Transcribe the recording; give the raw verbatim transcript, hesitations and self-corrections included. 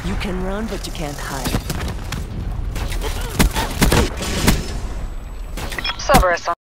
You can run, but you can't hide. Cerberus on